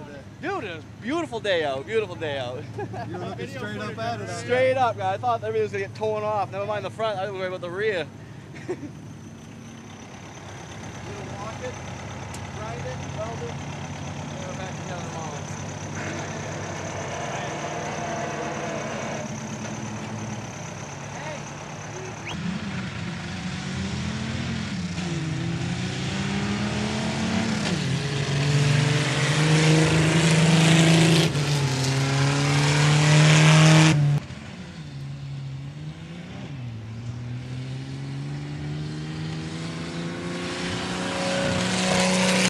today? Dude, it was a beautiful day out. Beautiful day out. You were looking straight up at it. Straight up, guys. I thought everybody was going to get torn off. Never mind the front. I was worried about the rear.